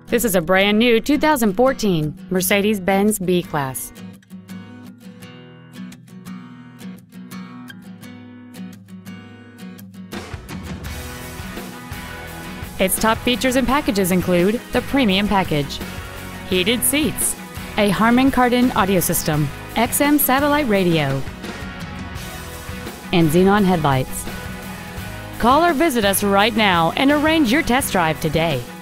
This is a brand new 2014 Mercedes-Benz B-Class. Its top features and packages include the Premium Package, heated seats, a Harman Kardon audio system, XM satellite radio, and xenon headlights. Call or visit us right now and arrange your test drive today.